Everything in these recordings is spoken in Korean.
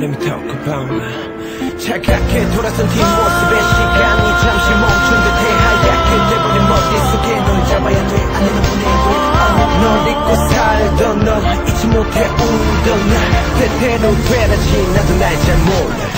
멀리부터 고파오나 차갑게 돌아선 뒷모습에 시간이 잠시 멈춘 듯해 하얗게 돼버린 머릿속에 널 잡아야 돼 안에는 보내고 널 잊고 살던 널 잊지 못해 울던 날 때때로 되라지 나도 날 잘 몰라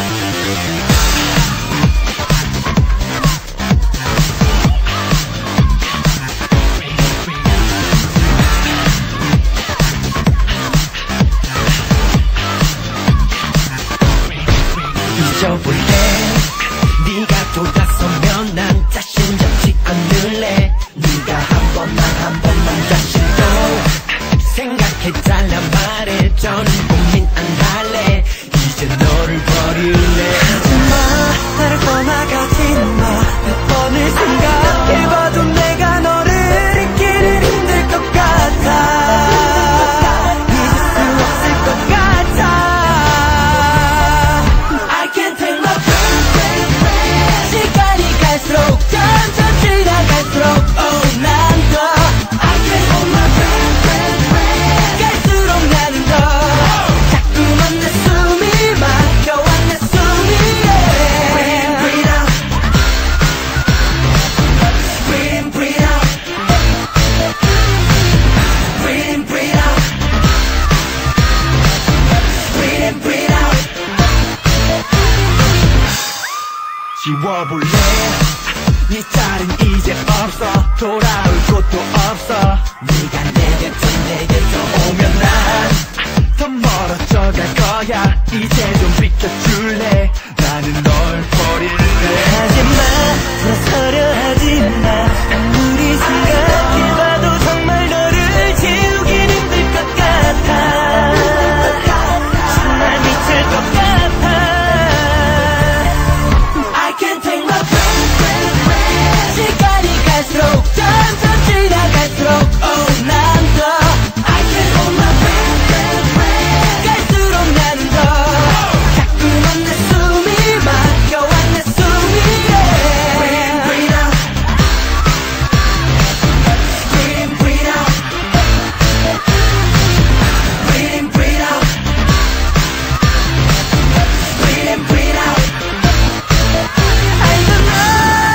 잊어볼래 네가 돌아서면 난 자신 잡지 않을래 네가 한 번만 다시 또 생각해달란 말에 저는 고민 안 할래 이제 너를 버릴래 하지마 나를 떠나가지마 몇 번을 생각해봐도 내가 너를 잊기는 힘들 것 같아 지워볼래 네 딸은 이제 없어 돌아올 곳도 없어 네가 내 곁에 오면 난 더 멀어져 갈 거야 이제 좀 비켜줄래 나는 널 버릴래 하지마 돌아서려 하지마 아무리 생각해봐도 정말 너를 지우긴 힘들 것 같아 정말 미칠 것 같아 시간이 갈수록 점점 지나갈수록 난 더 I can't hold my breath 갈수록 나는 더 자꾸만 내 숨이 막혀와 내 숨이 Breathe out Breathe in, breathe out Breathe in, breathe out Breathe in, breathe out I don't know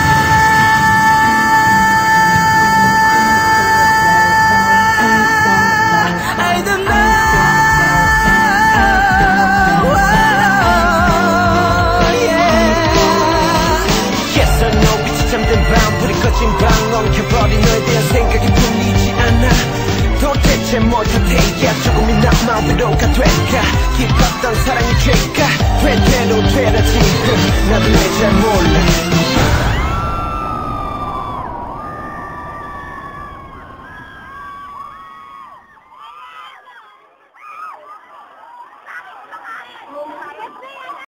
거친 방 엉켜버린 너에 대한 생각이 풀리지 않아 도대체 못하대야 조금이 남아 위로가 될까 깊었던 사랑이 될까 될 대로 되라지 나도 날 잘 몰라